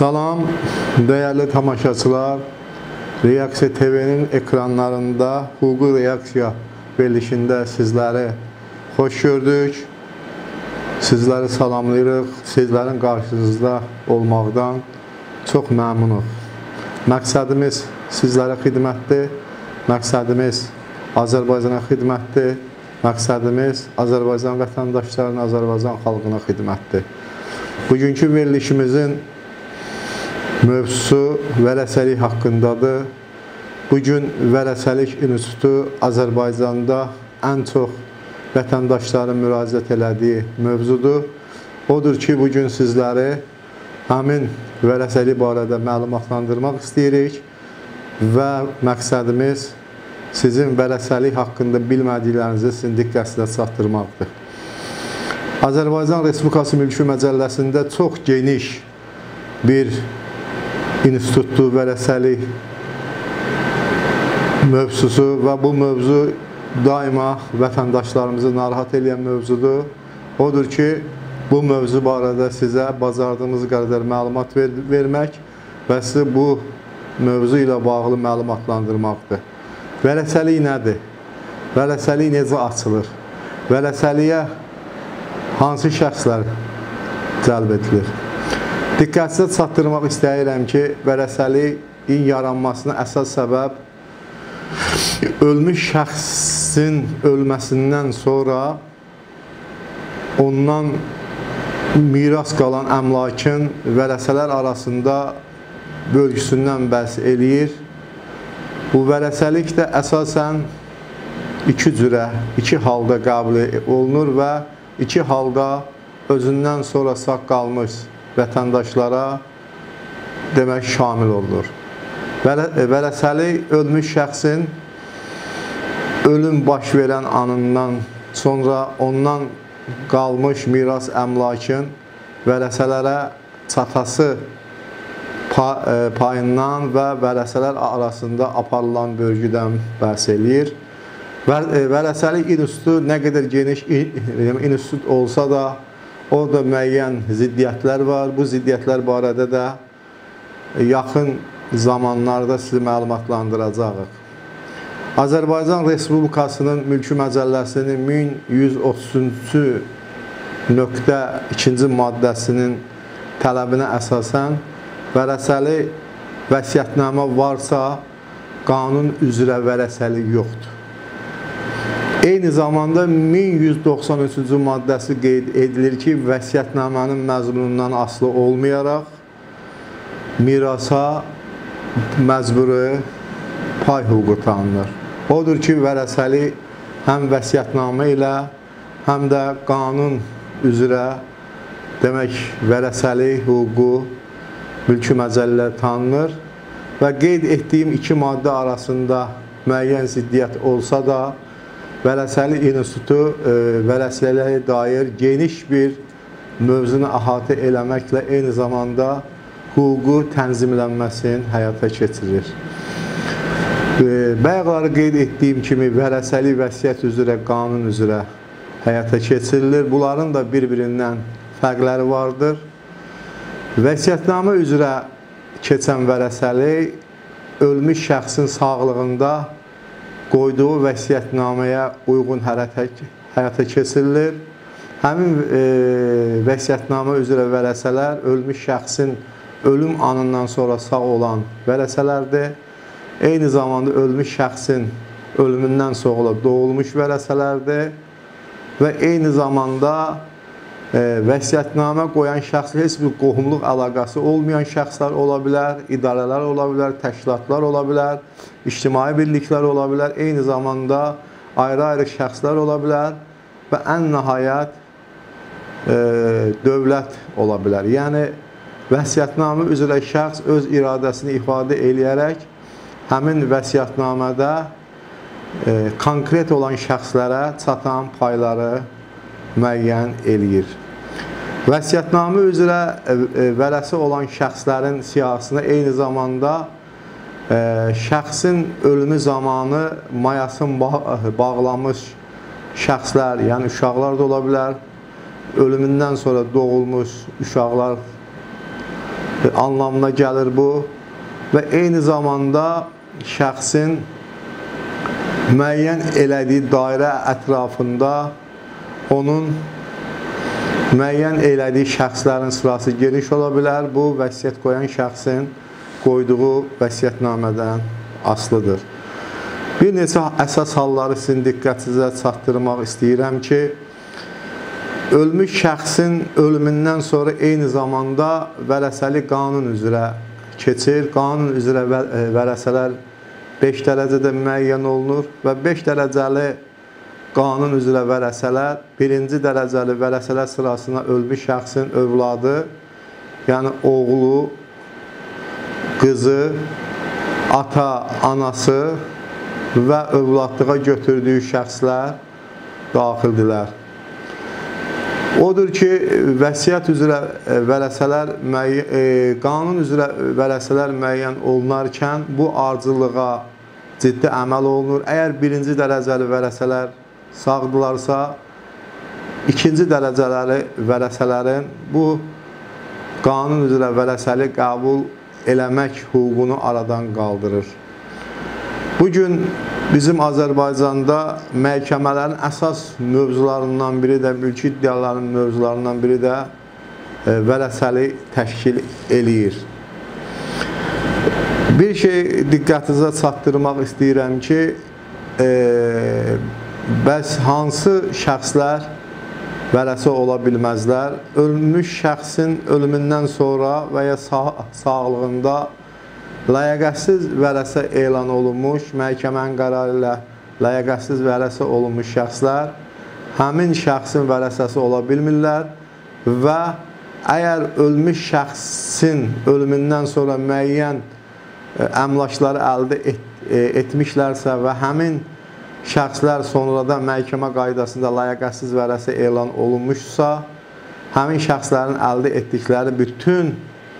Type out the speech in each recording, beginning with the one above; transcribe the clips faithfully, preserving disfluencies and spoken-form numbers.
Salam, değerli tamaşaçılar. Reaksiya T V'nin ekranlarında Hüquqi Reaksiya verilişində sizləri xoş gördük. Sizləri salamlayırıq. Sizlərin qarşınızda olmaqdan çox məmnunuq. Məqsədimiz sizlərə xidmətdir. Məqsədimiz Azərbaycana xidmətdir. Məqsədimiz Azərbaycan vətəndaşlarının, Azərbaycan xalqına xidmətdir. Bugünkü verilişimizin mövzusu vərəsəlik haqqındadır. Bugün Vərəsəlik İnstitutu Azərbaycanda ən çox vətəndaşların müraciət elədiyi mövzudur. Odur ki, bugün sizləri həmin vərəsəlik barədə məlumatlandırmaq istəyirik və məqsədimiz sizin vərəsəlik haqqında bilmədiklərinizi sizin diqqətinizə çatdırmaqdır. Azərbaycan Respublikası Mülki Məcəlləsində çox geniş bir institutdur vərəsəlik mövzusu və bu mövzu daima vətəndaşlarımızı narahat edən mövzudur. Odur ki, bu mövzu barədə sizə bacardığımız qədər məlumat ver vermək və sizi bu mövzu ilə bağlı məlumatlandırmaqdır. Vərəsəlik nədir? Vərəsəlik necə açılır? Vərəsəliyə hansı şəxslər cəlb edilir? Diqqətinizə çatdırmaq istəyirəm ki, vərəsəliyin yaranmasına əsas səbəb ölmüş şəxsin ölməsindən sonra ondan miras qalan əmlakın vərəsələr arasında bölgüsündən bəhs eləyir. Bu vərəsəlik də əsasən iki cürə, iki halda qəbul olunur və iki halda özündən sonra sağ qalmış vətəndaşlara demək şamil olunur. Vərəsəlik ölmüş şəxsin ölüm baş verən anından sonra ondan qalmış miras əmlakın vərəsələrə çatası payından və vərəsələr arasında aparılan bölgüdən bəhs eləyir. Vərəsəlik institutu nə qədər geniş institut olsa da, orada müəyyən ziddiyyətlər var. Bu ziddiyyətlər barədə də yaxın zamanlarda sizi məlumatlandıracağıq. Azərbaycan Respublikasının Mülki Məcəlləsinin min yüz otuzuncu nöqtə ikinci maddəsinin tələbinə əsasən vərəsəli vəsiyyətnamə varsa, qanun üzrə vərəsəlik yoxdur. Eyni zamanda min yüz doxsan üçüncü maddəsi qeyd edilir ki, vəsiyyətnamənin məzmunundan asılı olmayaraq mirasa məcburi pay hüququ tanınır. Odur ki, vərəsəlik həm vəsiyyətnamə ilə, həm də qanun üzrə demək vərəsəlik hüququ mülki məcəllələr tanınır və qeyd etdiyim iki maddə arasında müəyyən ziddiyyət olsa da, Vərəsəlik İnstitutu vərəsəliyə dair geniş bir mövzunu əhatə eləməklə eyni zamanda hüququ tənzimlənməsini həyata keçirir. Bayaqları qeyd etdiyim kimi vərəsəlik vəsiyyət üzrə, qanun üzrə həyata keçirilir. Bunların da bir-birindən fərqləri vardır. Vəsiyyətnamə üzrə keçən vərəsəlik ölmüş şəxsin sağlığında qoyduğu vəsiyyətnaməyə uyğun həyata keçirilir. Həmin e, vəsiyyətnamə üzrə vərəsələr ölmüş şəxsin ölüm anından sonra sağ olan vərəsələrdir. Eyni zamanda ölmüş şəxsin ölümündən sonra doğulmuş vərəsələrdir və eyni zamanda e, vəsiyyətnamə qoyan şəxs heç bir qohumluq əlaqəsi olmayan şəxslər ola bilər, idarələr ola bilər, təşkilatlar ola bilər, ictimai birliklər ola bilər, eyni zamanda ayrı-ayrı şəxslər ola bilər və ən nəhayət e, dövlət ola bilər. Yəni, vəsiyyətnamə üzrə şəxs öz iradəsini ifadə eləyərək həmin vəsiyyətnamədə e, konkret olan şəxslərə çatan payları müəyyən eləyir. Vəsiyyətnamə üzrə e, vərəsi olan şəxslərin siyahısına eyni zamanda şəxsin ölümü zamanı mayasın bağlanmış şəxslər, yəni uşaqlar da ola bilər, ölümündən sonra doğulmuş uşaqlar anlamına gəlir bu və eyni zamanda şəxsin müəyyən elədiyi dairə ətrafında onun müəyyən elədiyi şəxslərin sırası geniş ola bilər. Bu, vəsiyyət qoyan şəxsin qoyduğu vəsiyyətnamədən asılıdır. Bir neçə əsas halları sizin diqqətinizə çatdırmaq istəyirəm ki, ölmüş şəxsin ölümündən sonra eyni zamanda vərəsəli qanun üzrə keçir. Qanun üzrə vərəsələr beş dərəcədə müəyyən olunur və beş dərəcəli qanun üzrə vərəsələr birinci dərəcəli vərəsələr sırasına ölmüş şəxsin övladı, yəni oğlu, qızı, ata, anası və övladlığa götürdüyü şəxslər daxildirlər. Odur ki, vəsiyyət üzrə vərəsələr, qanun üzrə vərəsələr müəyyən olunarkən bu ardıcılığa ciddi əməl olunur. Əgər birinci dərəcəli vərəsələr sağdırlarsa, ikinci dərəcələri vərəsələrin bu qanun üzrə vərəsəli qəbul eləmək hüququnu aradan qaldırır. Bugün bizim Azərbaycanda məhkəmələrin əsas mövzularından biri də, mülki iddiaların mövzularından biri də vərəsəli təşkil eləyir. Bir şey diqqətinizə çatdırmaq istəyirəm ki, e, bəs hansı şəxslər vərəsə ola bilməzlər? Ölmüş şəxsin ölümündən sonra və ya sağ, sağlığında ləyaqətsiz vərəsə elan olunmuş, məhkəmənin qərarı ilə ləyaqətsiz vərəsə olunmuş şəxslər həmin şəxsin vərəsəsi ola bilmirlər və əgər ölmüş şəxsin ölümündən sonra müəyyən əmlakları əldə et, etmişlərsə və həmin şəxslər sonradan məhkəmə qaydasında ləyaqətsiz vərəsə elan olunmuşsa, həmin şəxslərin əldə etdikləri bütün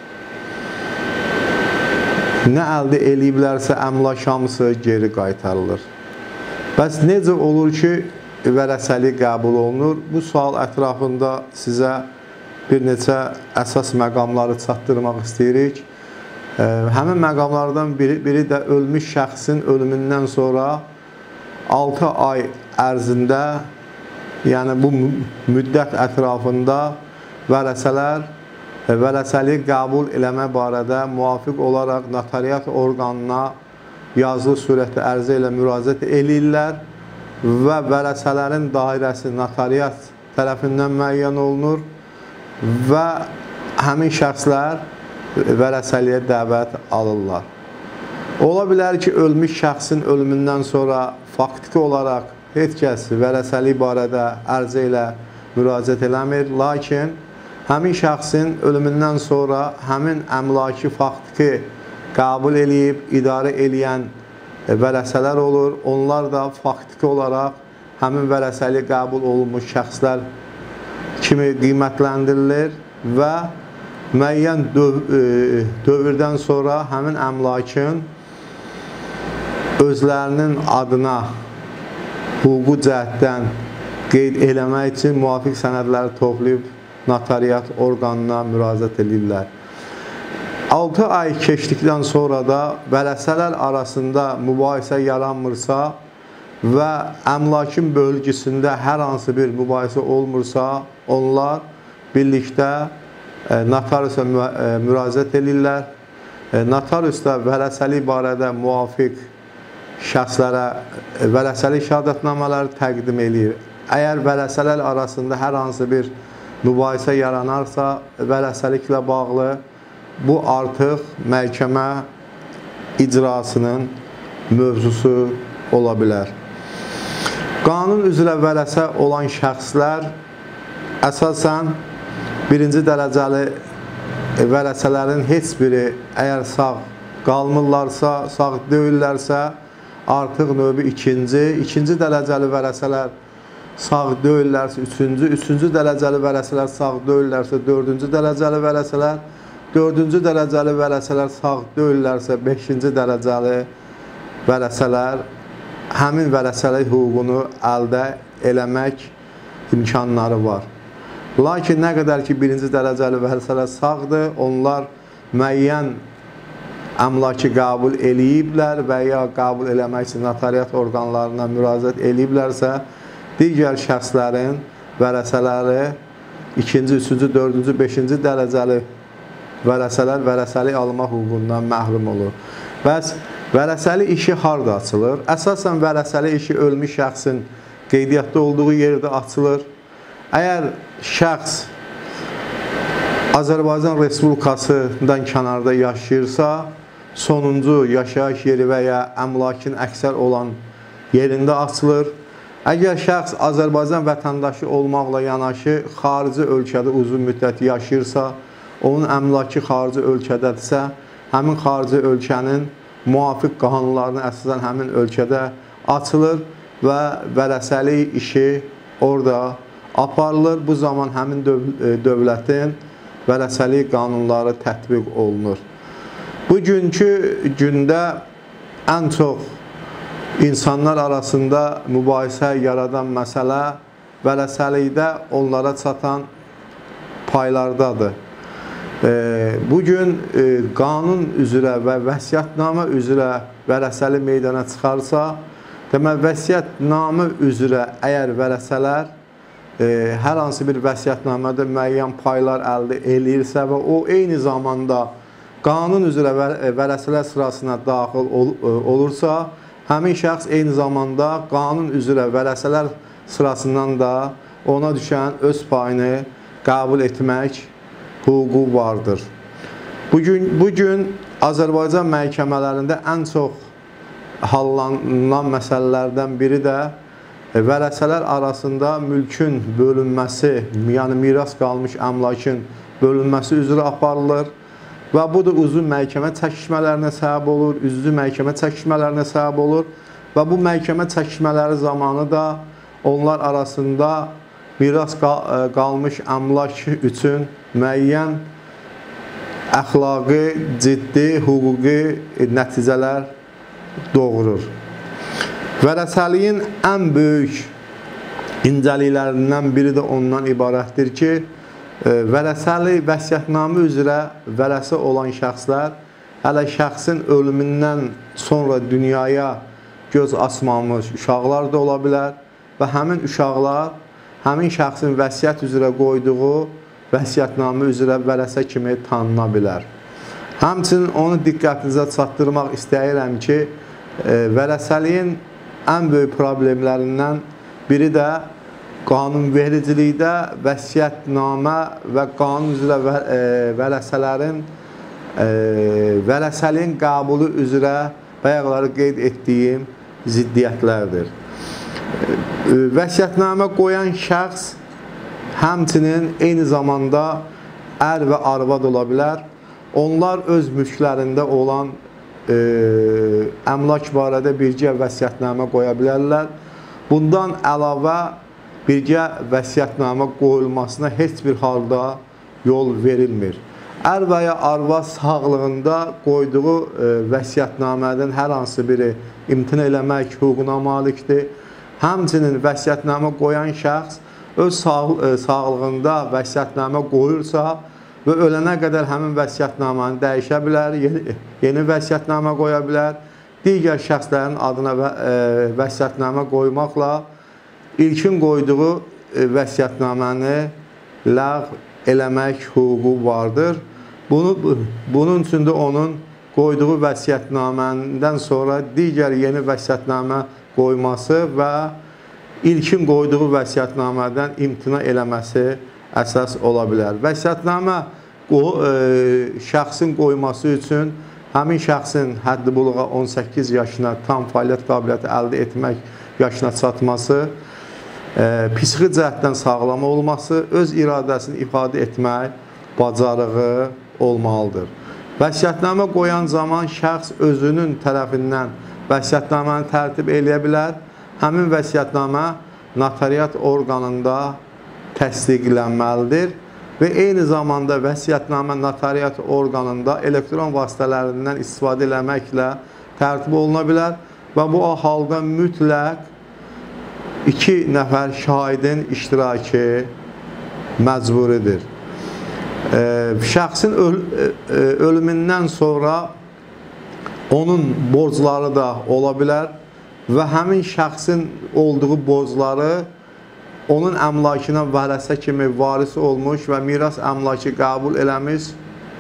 nə əldə eləyiblərsə əmlak hamısı geri qaytarılır. Bəs necə olur ki, vərəsəlik qəbul olunur? Bu sual ətrafında sizə bir neçə əsas məqamları çatdırmaq istəyirik. Həmin məqamlardan biri, biri də ölmüş şəxsin ölümündən sonra altı ay ərzində, yəni bu müddət ətrafında vərəsələr vərəsəlik qəbul eləmə barədə müvafiq olaraq notariat orqanına yazılı surətdə ərizə ilə müraciət eləyirlər və vərəsələrin dairəsi notariat tərəfindən müəyyən olunur və həmin şəxslər vərəsəliyə dəvət alırlar. Ola bilər ki, ölmüş şəxsin ölümündən sonra faktiki olaraq heç kəs vərəsəlik barədə ərizə ilə müraciət eləmir, lakin həmin şəxsin ölümündən sonra həmin əmlaki faktiki qəbul eləyib, idarə eləyən vərəsələr olur. Onlar da faktiki olaraq həmin vərəsəlik qəbul olunmuş şəxslər kimi qiymətləndirilir və müəyyən dövrdən sonra həmin əmlakın özlərinin adına hüquqi cəhətdən qeyd eləmək üçün müvafiq sənədləri toplayıb notariat orqanına müraciət edirlər. altı ay keçdikdən sonra da vərəsələr arasında mübahisə yaranmırsa və əmlakın bölgüsündə hər hansı bir mübahisə olmursa, onlar birlikdə notariusa müraciət edirlər. Notarius da vərəsəlik barədə müvafiq şəxslərə vərəsəlik şəhadətnamələri təqdim edir. Əgər vərəsələr arasında hər hansı bir mübahisə yaranarsa, vərəsəliklə bağlı bu artıq məhkəmə icrasının mövzusu ola bilər. Qanun üzrə vərəsə olan şəxslər əsasən birinci dərəcəli vərəsələrin heç biri əgər sağ qalmırlarsa, sağ deyillərsə, artıq növbə ikinci, ikinci dərəcəli vərəsələr sağ deyillərsə, üçüncü, üçüncü dərəcəli vərəsələr sağ deyillərsə, dördüncü dərəcəli vərəsələr, dördüncü dərəcəli vərəsələr sağ deyillərsə, beşinci dərəcəli vərəsələr həmin vərəsəlik hüququnu əldə eləmək imkanları var. Lakin nə qədər ki, birinci dərəcəli vərəsələr sağdır, onlar müəyyən əmlakı qəbul eləyiblər və ya qəbul eləmək üçün notariat orqanlarına müraciət eləyiblərsə, digər şəxslərin vərəsələri ikinci, üçüncü, dördüncü, beşinci dərəcəli vərəsələr vərəsəlik alma hüququndan məhrum olur. Bəs vərəsəli işi harada açılır? Əsasən vərəsəli işi ölmüş şəxsin qeydiyyatda olduğu yerdə açılır. Əgər şəxs Azərbaycan Respublikasından kənarda yaşayırsa, sonuncu yaşayış yeri və ya əmlakin əksər olan yerində açılır. Əgər şəxs Azərbaycan vətəndaşı olmaqla yanaşı xarici ölkədə uzun müddət yaşayırsa, onun əmlakı xarici ölkədədirsə, həmin xarici ölkənin müvafiq qanunlarına əsasən həmin ölkədə açılır və vərəsəlik işi orada aparılır. Bu zaman həmin dövlətin vərəsəlik qanunları tətbiq olunur. Bugünkü gündə ən çox İnsanlar arasında mübahisə yaradan məsələ vərəsəlikdə onlara çatan paylardadır. Bugün qanun üzrə və vəsiyyətnamə üzrə vərəsəli meydana çıxarsa, demək, vəsiyyətnamə üzrə əgər vərəsələr hər hansı bir vəsiyyətnamədə müəyyən paylar əldə eləyirsə və o eyni zamanda qanun üzrə vərəsələr sırasına daxil olursa, həmin şəxs eyni zamanda qanun üzrə vərəsələr sırasından da ona düşən öz payını qəbul etmək hüququ vardır. Bugün, bugün Azərbaycan məhkəmələrində ən çox hallanan məsələlərdən biri də vərəsələr arasında mülkün bölünməsi, yəni miras qalmış əmlakın bölünməsi üzrə aparılır. Və bu da uzun məhkəmə çəkişmələrinə səbəb olur, üzlü məhkəmə çəkişmələrinə səbəb olur və bu məhkəmə çəkişmələri zamanı da onlar arasında miras qalmış əmlak üçün müəyyən əxlaqi, ciddi, hüquqi nəticələr doğurur. Vərəsəliyin ən böyük incəliklərindən biri də ondan ibarətdir ki, vərəsəli vəsiyyətnamə üzrə vərəsə olan şəxslər hələ şəxsin ölümündən sonra dünyaya göz açmamış uşaqlar da ola bilər və həmin uşaqlar həmin şəxsin vəsiyyət üzrə qoyduğu vəsiyyətnamə üzrə vərəsə kimi tanına bilər. Həmçinin onu diqqətinizə çatdırmaq istəyirəm ki, vərəsəliyin ən böyük problemlərindən biri də qanunvericilikdə vəsiyyətnamə və qanun üzrə vərəsələrin vərəsəliyin qəbulu üzrə bayaqları qeyd etdiyim ziddiyyətlərdir. Vəsiyyətnamə qoyan şəxs həmçinin eyni zamanda ər və arvad ola bilər. Onlar öz mülklərində olan əmlak barədə birgə vəsiyyətnamə qoya bilərlər. Bundan əlavə birgə vəsiyyətnamə qoyulmasına heç bir halda yol verilmir. Ər və ya arvad sağlığında qoyduğu vəsiyyətnamədən hər hansı biri imtina eləmək hüququna malikdir. Həmçinin vəsiyyətnamə qoyan şəxs öz sağlığında vəsiyyətnamə qoyursa və ölənə qədər həmin vəsiyyətnaməni dəyişə bilər, yeni, yeni vəsiyyətnamə qoya bilər. Digər şəxslərin adına vəsiyyətnamə qoymaqla ilkin qoyduğu vəsiyyətnaməni ləğv eləmək hüququ vardır. Bunu, bunun üçün də onun qoyduğu vəsiyyətnamədən sonra digər yeni vəsiyyətnamə qoyması və ilkin qoyduğu vəsiyyətnamədən imtina eləməsi əsas ola bilər. Vəsiyyətnamə şəxsin qoyması üçün həmin şəxsin həddi buluğa on səkkiz yaşına tam fəaliyyət qabiliyyəti əldə etmək yaşına çatması, psixi cəhətdən sağlam olması, öz iradəsini ifadə etmək bacarığı olmalıdır. Vəsiyyətnamə qoyan zaman şəxs özünün tərəfindən vəsiyyətnaməni tərtib eləyə bilər. Həmin vəsiyyətnamə notariat orqanında təsdiqlənməlidir və eyni zamanda vəsiyyətnamə notariat orqanında elektron vasitələrindən istifadə eləməklə tərtib oluna bilər və bu halda mütləq iki nəfər şahidin iştirakı məcburidir. şəxsin öl ölümündən sonra onun borcları da ola bilər və həmin şəxsin olduğu borcları onun əmlakına vərəsə kimi varisi olmuş və miras əmlakı qəbul eləmiş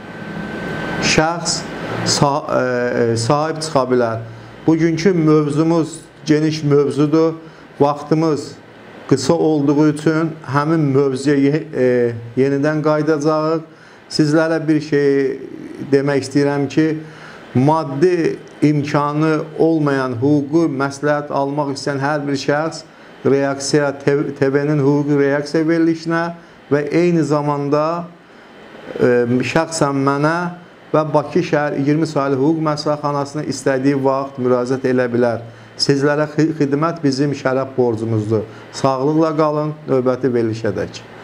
şəxs sahib çıxa bilər. Bugünkü mövzumuz geniş mövzudur. Vaxtımız qısa olduğu üçün həmin mövzuya yenidən qayıdacağıq. Sizlərə bir şey demək istəyirəm ki, maddi imkanı olmayan hüquqi məsləhət almaq istəyən hər bir şəxs reaksiya T V-nin hüquqi reaksiya verilişinə və eyni zamanda şəxsən mənə və Bakı şəhər iyirmi saylı hüquq məsləhətxanasına istədiyi vaxt müraciət edə bilər. Sizlərə xidmət bizim şərəf borcumuzdur. Sağlıqla qalın, növbəti verilişədək.